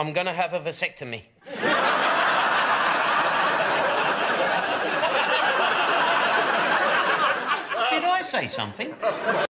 I'm going to have a vasectomy. Did I say something?